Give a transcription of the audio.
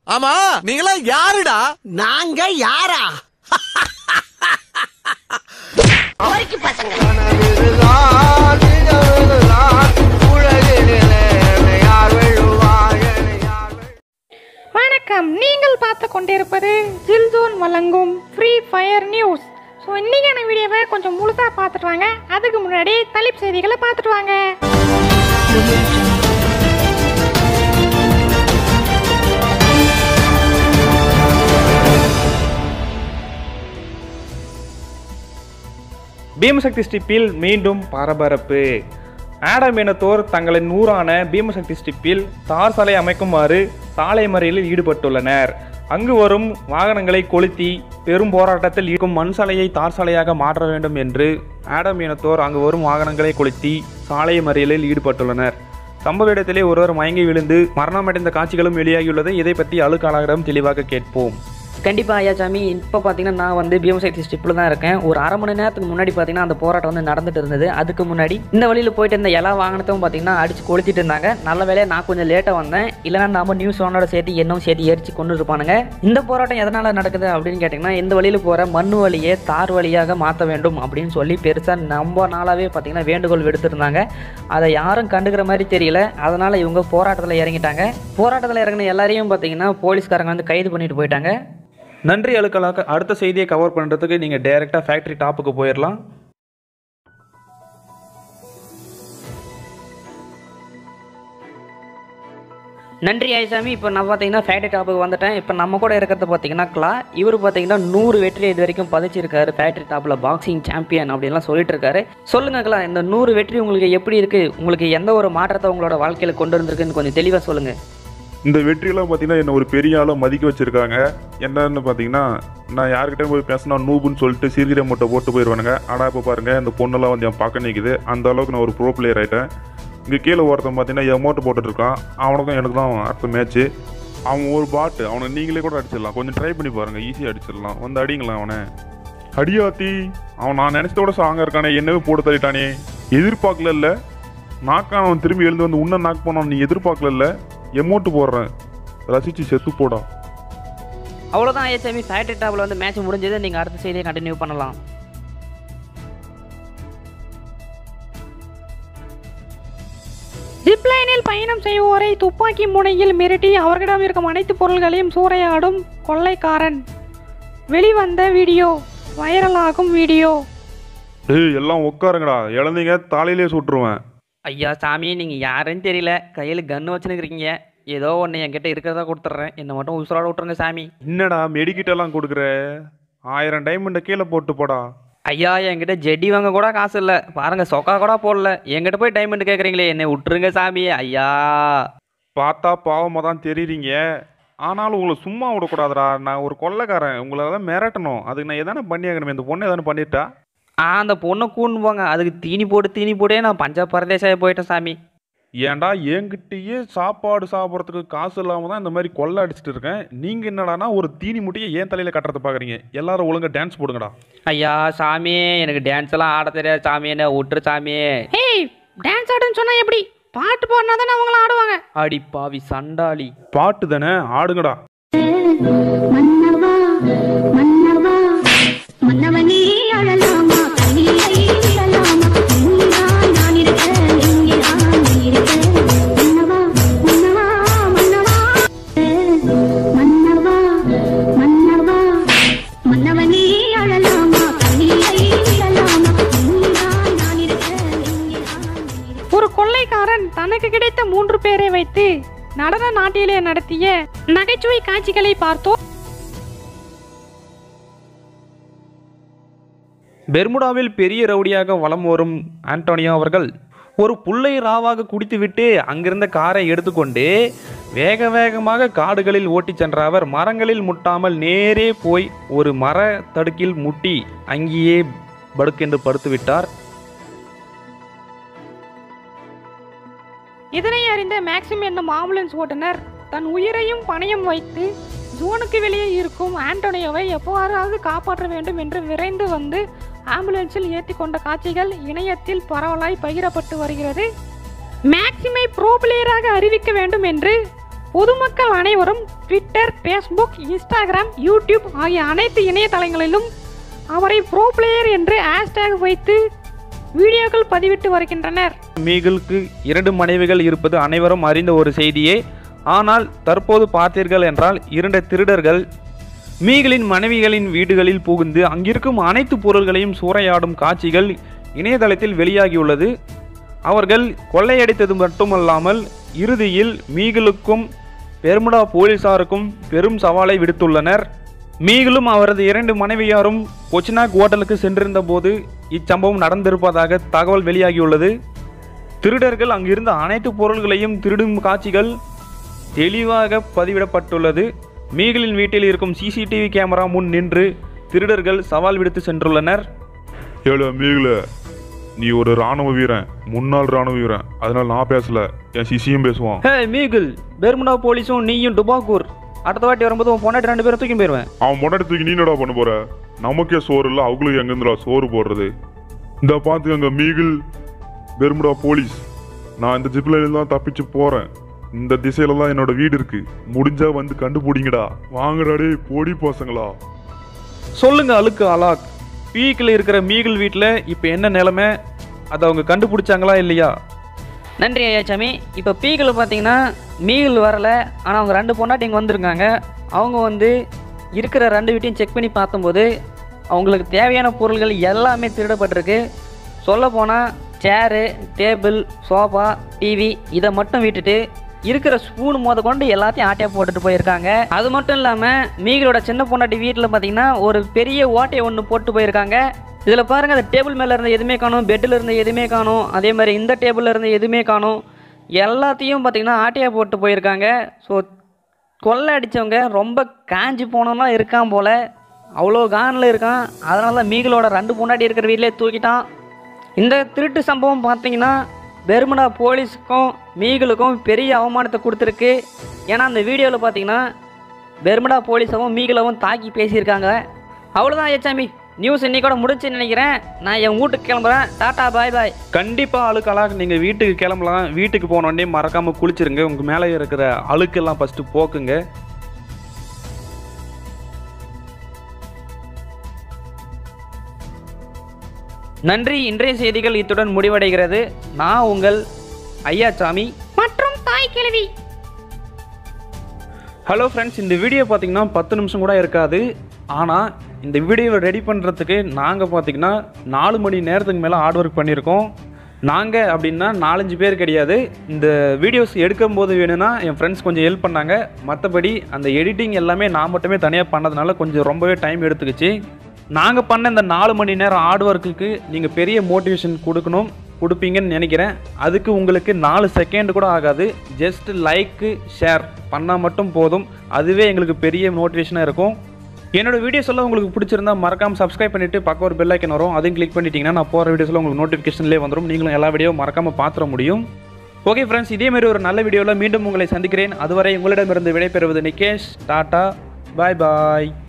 ஆமா நீங்களா யாருடா? நாங்க யாரா? வணக்கம், நீங்கள் பார்த்து கொண்டிருப்பது ஜில்ஜோன் வழங்கும் ஃப்ரீ ஃபயர் நியூஸ். ஸோ இன்னைக்கான வீடியோவை கொஞ்சம் முழுசாக பார்த்துட்டு வாங்க. அதுக்கு முன்னாடி தலைப்பு செய்திகளை பார்த்துட்டு வாங்க. பீமசக்தி ஸ்ட்ரிப்பில் மீண்டும் பரபரப்பு. ஆடம் இனத்தோர் தங்களின் நூறான பீமசக்தி ஸ்ட்ரிப்பில் தார் சாலை அமைக்குமாறு சாலை மறியலில் ஈடுபட்டுள்ளனர். அங்கு வரும் வாகனங்களை கொளுத்தி பெரும் போராட்டத்தில் இருக்கும் மண் சாலையை தார் சாலையாக மாற்ற வேண்டும் என்று ஆடம் இனத்தோர் அங்கு வரும் வாகனங்களை கொளுத்தி சாலை மறியலில் ஈடுபட்டுள்ளனர். சம்பவ இடத்திலே ஒருவர் மயங்கி விழுந்து மரணமடைந்த காட்சிகளும் வெளியாகியுள்ளது. இதை பற்றி அலுவலரிடம் தெளிவாக கேட்போம். கண்டிப்பாக ஐயா சாமி, இப்போ பார்த்தீங்கன்னா நான் வந்து பீமசக்தி ஸ்ட்ரிப்பில் தான் இருக்கேன். ஒரு அரை மணி நேரத்துக்கு முன்னாடி பார்த்தீங்கன்னா அந்த போராட்டம் வந்து நடந்துட்டு இருந்தது. அதுக்கு முன்னாடி இந்த வழியில் போயிட்டு இருந்த எல்லா வாகனத்தையும் பார்த்தீங்கன்னா அடித்து கொளுத்திட்டு இருந்தாங்க. நல்ல வேலையை நான் கொஞ்சம் லேட்டாக வந்தேன், இல்லைனா நம்ம நியூஸ் ஒன்னோட சேர்த்து என்னும் சேர்த்து எரிச்சு கொண்டு இருப்பானுங்க. இந்த போராட்டம் எதனால் நடக்குது அப்படின்னு கேட்டிங்கன்னா, இந்த வழியில் போகிற மண் வழியை தார் வழியாக மாற்ற வேண்டும் அப்படின்னு சொல்லி பெருசாக ரொம்ப நாளாகவே பார்த்தீங்கன்னா வேண்டுகோள் விடுத்திருந்தாங்க. அதை யாரும் கண்டுக்கிற மாதிரி தெரியல. அதனால் இவங்க போராட்டத்தில் இறங்கிட்டாங்க. போராட்டத்தில் இறங்கின எல்லாரையும் பார்த்தீங்கன்னா போலீஸ்காரங்க வந்து கைது பண்ணிட்டு போயிட்டாங்க. நன்றி அலுவலக. அடுத்த செய்தியை கவர் பண்ணுறதுக்கு நீங்கள் டைரெக்டாக ஃபேக்ட்ரி டாப்புக்கு போயிடலாம். நன்றி ஐசாமி. இப்போ நான் பார்த்தீங்கன்னா ஃபேக்ட்ரி டாப்புக்கு வந்துட்டேன். இப்போ நம்ம கூட இருக்கிறது பார்த்தீங்கன்னா கிளா. இவர் பார்த்தீங்கன்னா 100 வெற்றி இது வரைக்கும் பதிச்சிருக்காரு. ஃபேக்ட்ரி டாப்பில் பாக்ஸிங் சாம்பியன் அப்படின்லாம் சொல்லிட்டு இருக்காரு. சொல்லுங்க கிளா, இந்த 100 வெற்றி உங்களுக்கு எப்படி இருக்குது? உங்களுக்கு எந்த ஒரு மாற்றத்தை உங்களோட வாழ்க்கையில் கொண்டு வந்திருக்குன்னு கொஞ்சம் தெளிவாக சொல்லுங்கள். இந்த வெற்றியெல்லாம் பார்த்தீங்கன்னா என்னை ஒரு பெரிய ஆளாக மதிக்க வச்சுருக்காங்க. என்னன்னு பார்த்தீங்கன்னா, நான் யார்கிட்ட போய் பேசினா நூபுன்னு சொல்லிட்டு சீர்கிற மூட்டை போட்டு போயிடுவானுங்க. ஆனால் இப்போ பாருங்கள், இந்த பொண்ணெல்லாம் வந்து என் பார்க்க நிற்குது. அந்த அளவுக்கு நான் ஒரு ப்ரோ பிளேயர் ஆகிட்டேன். இங்கே கீழே ஒருத்தன் பார்த்தீங்கன்னா எமௌண்ட் போட்டுட்ருக்கான். அவனுக்கும் எனக்கு தான் அடுத்த மேட்ச்சு. அவன் ஒரு பாட்டு, அவனை நீங்களே கூட அடிச்சிடலாம். கொஞ்சம் ட்ரை பண்ணி பாருங்கள், ஈஸியாக அடிச்சிடலாம். வந்து அடிங்களா அவனை. அடியாத்தி, அவன் நான் நினச்சதோட சாங்காக இருக்கானே, என்னவே போட்டு தள்ளிட்டானே. எதிர்பார்க்கல இல்லை நாக்கான. அவன் திரும்பி எழுந்து வந்து உன்ன நாக்கு போனான். நீ எதிர்பார்க்கல இல்லை. எமௌண்ட் போடுறேன், ரசிச்சு செத்து போடா. அவ்வளோதான் ஐசாமி, ஃபேக்ட்ரி டாப்பில் வந்து மேட்ச் முடிஞ்சது. நீங்கள் அடுத்த செய்தியை கண்டினியூ பண்ணலாம். ஜிப்லைனில் பயணம் செய்வோரை துப்பாக்கி முனையில் மிரட்டி அவர்களிடம் இருக்கும் அனைத்து பொருள்களையும் சூறையாடும் கொள்ளைக்காரன். வெளிவந்த வீடியோ, வைரலாகும் வீடியோ. டேய் எல்லாம் உட்காருங்கடா, இழந்தீங்க தாலையிலே சுட்டுருவேன். ஐயா சாமி, நீங்கள் யாருன்னு தெரியல, கையில் கன்று வச்சுன்னுக்கிறீங்க. ஏதோ ஒன்று என்கிட்ட இருக்கிறதா கொடுத்துட்றேன், என்னை மட்டும் உசுரோட விட்டுருங்க சாமி. என்னடா மெடிக்கிட்டெல்லாம் கொடுக்குற? 1000 டைமண்டை கீழே போட்டு போடா. ஐயா, என்கிட்ட ஜெடி வாங்க கூட காசு இல்லை பாருங்க, சொக்கா கூட போடல. என்கிட்ட போய் டைமண்ட் கேட்குறீங்களே, என்னை விட்டுருங்க சாமி. ஐயா, பார்த்தா பாவமாக தான் தெரியுறீங்க. ஆனாலும் உங்களை சும்மா விடக்கூடாதுடா. நான் ஒரு கொள்ளைக்காரன், உங்களை தான் மிரட்டணும். அதுக்கு நான் எதானே பண்ணியாகணுமே. இந்த பொண்ணு எதானே பண்ணிட்டா? அந்த பொண்ணை கூண்டு போங்க. அதுக்கு தீனி போட்டே நான் பஞ்சாப் பரதேசாக போயிட்டேன் சாமி. ஏன்டா என்கிட்டயே சாப்பாடு சாப்பிட்றதுக்கு காசு இல்லாமல் தான் இந்த மாதிரி கொள்ளை அடிச்சுட்டு இருக்கேன். நீங்கள் என்னடானா ஒரு தீனி முட்டையை ஏன் தலையில் கட்டுறதை பார்க்குறீங்க? எல்லாரும் ஒழுங்காக டான்ஸ் போடுங்கடா. ஐயா சாமி, எனக்கு டான்ஸ் எல்லாம் ஆட தெரியாது சாமி, என்ன விட்டுரு சாமி. ஏய், டான்ஸ் ஆடுன்னு சொன்னா எப்படி? பாட்டு பாடினா தானே அவங்கள ஆடுவாங்க. அடி பாவி சண்டாளி. பாட்டு தானே, ஆடுங்கடா. ஒரு கொள்ளைக்காரன் தனக்கு கிடைத்த 3 பேரை வைத்து நடன நாட்டிலே நடத்திய நகைச்சுவை காட்சிகளை பார்த்தோம். பெர்முடாவில் பெரிய ரவுடியாக வலம் வரும் ஆண்டோனியோ அவர்கள் ஒரு புல்லை ராவாக குடித்துவிட்டு அங்கிருந்த காரை எடுத்துக்கொண்டு வேக வேகமாக காடுகளில் ஓட்டிச் சென்ற அவர் மரங்களில் முட்டாமல் நேரே போய் ஒரு மர தடுக்கில் முட்டி அங்கேயே படுக்கென்று படுத்துவிட்டார். இதனை அறிந்த மேக்சிம் என்னும் ஆம்புலன்ஸ் ஓட்டுநர் தன் உயிரையும் பணயம் வைத்து ஜோனுக்கு வெளியே இருக்கும் ஆண்டோனியோவை எப்போவாவது காப்பாற்ற வேண்டும் என்று விரைந்து வந்து ஆம்புலன்ஸில் ஏற்றி கொண்ட காட்சிகள் இணையத்தில் பரவலாய் பகிரப்பட்டு வருகிறது. மேக்சிமை ப்ரோ பிளேயராக அறிவிக்க வேண்டும் என்று பொதுமக்கள் அனைவரும் ட்விட்டர், ஃபேஸ்புக், இன்ஸ்டாகிராம், யூடியூப் ஆகிய அனைத்து இணையதளங்களிலும் அவரை ப்ரோ பிளேயர் என்று ஹேஷ்டேக் வைத்து வீடியோக்கள் பதிவிட்டு வருகின்றனர். மீகிளுக்கு 2 மனைவிகள் இருப்பது அனைவரும் அறிந்த ஒரு செய்தியே. ஆனால் தற்போது பார்த்தீர்கள் என்றால் 2 திருடர்கள் மீகிளின் மனைவிகளின் வீடுகளில் புகுந்து அங்கிருக்கும் அனைத்து பொருள்களையும் சூறையாடும் காட்சிகள் இணையதளத்தில் வெளியாகியுள்ளது. அவர்கள் கொள்ளையடித்தது மட்டுமல்லாமல் இறுதியில் மீகிளுக்கும் பெர்முடா போலீசாருக்கும் பெரும் சவாலை விடுத்துள்ளனர். மீகிளும் அவரது 2 மனைவியாரும் கொச்சினாக் ஹோட்டலுக்கு சென்றிருந்த போது இச்சம்பவம் நடந்திருப்பதாக தகவல் வெளியாகியுள்ளது. திருடர்கள் அங்கிருந்த அனைத்து பொருள்களையும் திருடும் காட்சிகள் தெளிவாக பதிவிடப்பட்டுள்ளது. மீகிளின் வீட்டில் இருக்கும் சிசிடிவி கேமரா முன் நின்று திருடர்கள் சவால் விடுத்து சென்றுள்ளனர். ஏழு மீகில, நீ ஒரு ராணுவ வீரன், முன்னாள் ராணுவ வீரன், அதனால நான் பேசல, என் சிசியும் பேசுவான். ஹே மீகிள், பெர்முடா போலீஸும் நீயும் டுபாக்கூர் அடுத்த வாட்டி வரும்போது உன் பொண்டாட்டி 2 பேரும் தூக்கி போயிடுவேன். அவன் முன்னாடி தூக்கி நீ என்னடா பண்ண போற? நமக்கே சோறு இல்லை, அவங்களுக்கு எங்கேருந்துடா சோறு போடுறது? இந்த பார்த்துக்கங்க மீகிள், பெர்முடா போலீஸ், நான் இந்த ஜிப்ல தான் தப்பிச்சு போறேன். இந்த திசையில தான் என்னோட வீடு இருக்கு, முடிஞ்சா வந்து கண்டுபிடிங்கடா. வாங்கடாடே போடி பசங்களா. சொல்லுங்க அழுக்கு அலாக், பீக்கில் இருக்கிற மீகிள் வீட்டில் இப்போ என்ன நிலைமை? அதை அவங்க கண்டுபிடிச்சாங்களா இல்லையா? நன்றி ஐயாச்சாமி. இப்போ பீக்கில் பார்த்தீங்கன்னா மீகிள் வரல, ஆனால் அவங்க 2 பொண்டாட்டி இங்கே வந்திருக்காங்க. அவங்க வந்து இருக்கிற 2 வீட்டையும் செக் பண்ணி பார்த்தம்போது அவங்களுக்கு தேவையான பொருள்கள் எல்லாமே திருடப்பட்டிருக்கு. சொல்லப்போனால் சேரு, டேபிள், சோஃபா, டிவி இதை மட்டும் விட்டுட்டு இருக்கிற ஸ்பூன் கொண்டு எல்லாத்தையும் ஆட்டையாக போட்டுட்டு போயிருக்காங்க. அது மட்டும் இல்லாமல் மீகிளோட சின்ன பொண்டாட்டி வீட்டில் பார்த்தீங்கன்னா ஒரு பெரிய ஓட்டையை ஒன்று போட்டு போயிருக்காங்க. இதில் பாருங்கள், அந்த டேபிள் மேலே இருந்த எதுவுமே காணும், பெட்டில் இருந்த எதுவுமே காணும், அதே மாதிரி இந்த டேபிளில் இருந்த எதுவுமே காணும். எல்லாத்தையும் பார்த்திங்கன்னா ஆட்டையாக போட்டு போயிருக்காங்க. ஸோ கொள்ளை அடித்தவங்க ரொம்ப காஞ்சி போனோம்னா இருக்கான் போல், அவ்வளோ கானில் இருக்கான். அதனால தான் மீகிளோட 2 பொண்டாட்டி இருக்கிற வீட்டிலே தூக்கிட்டான். இந்த திருட்டு சம்பவம் பார்த்தீங்கன்னா பெர்முடா போலீஸுக்கும் மீகிளுக்கும் பெரிய அவமானத்தை கொடுத்துருக்கு. ஏன்னா அந்த வீடியோவில் பார்த்தீங்கன்னா பெர்முடா போலீஸாவும் மீகிளவும் தாக்கி பேசியிருக்காங்க. அவ்வளோதான் ஐயாச்சாமி, நியூஸ் இன்னைக்கூட முடிச்சுன்னு நினைக்கிறேன். நான் என் வீட்டுக்கு கிளம்புறேன். Tata bye bye. கண்டிப்பாக அழுக்கலாக நீங்கள் வீட்டுக்கு கிளம்பலாம். வீட்டுக்கு போனோடனே மறக்காமல் குளிச்சிருங்க. உங்கள் மேலே இருக்கிற அழுக்கெல்லாம் ஃபஸ்ட்டு போக்குங்க. நன்றி. இன்றைய செய்திகள் இத்துடன் முடிவடைகிறது. நான் உங்கள் ஐயாச்சாமி மற்றும் தாய் கிழவி. ஹலோ ஃப்ரெண்ட்ஸ், இந்த வீடியோ பார்த்தீங்கன்னா 10 நிமிஷம் கூட இருக்காது. ஆனால் இந்த வீடியோவை ரெடி பண்ணுறதுக்கு நாங்கள் பார்த்தீங்கன்னா 4 மணி நேரத்துக்கு மேலே ஹார்ட் ஒர்க் பண்ணியிருக்கோம். நாங்கள் அப்படின்னா 4-5 பேர் கிடையாது. இந்த வீடியோஸ் எடுக்கும்போது வேணும்னா என் ஃப்ரெண்ட்ஸ் கொஞ்சம் ஹெல்ப் பண்ணாங்க. மற்றபடி அந்த எடிட்டிங் எல்லாமே நான் மட்டுமே தனியாக பண்ணதுனால கொஞ்சம் ரொம்பவே டைம் எடுத்துக்கிச்சு. நாங்கள் பண்ண இந்த 4 மணி நேரம் ஹார்ட் ஒர்க்குக்கு நீங்கள் பெரிய மோட்டிவேஷன் கொடுப்பீங்கன்னு நினைக்கிறேன். அதுக்கு உங்களுக்கு 4 செகண்ட் கூட ஆகாது. ஜஸ்ட் லைக்கு ஷேர் பண்ணால் மட்டும் போதும். அதுவே எங்களுக்கு பெரிய மோட்டிவேஷனாக இருக்கும். என்னோட வீடியோஸ் எல்லாம் உங்களுக்கு பிடிச்சிருந்தா மறக்காமல் சப்ஸ்கிரைப் பண்ணிவிட்டு பக்கம் ஒரு பெல் ஐக்கன் வரும், அதையும் கிளிக் பண்ணிட்டீங்கன்னா நான் போகிற வீடியோஸில் உங்களுக்கு நோட்டிஃபிகேஷன்லேயே வந்துடும். நீங்களும் எல்லா வீடியோவும் மறக்காமல் பார்த்துட முடியும். ஓகே ஃப்ரெண்ட்ஸ், இதேமாரி ஒரு நல்ல வீடியோவில் மீண்டும் உங்களை சந்திக்கிறேன். அதுவரை உங்களிடமிருந்து விடைபெறுவது நிகேஷ். டாட்டா, பாய் பாய்.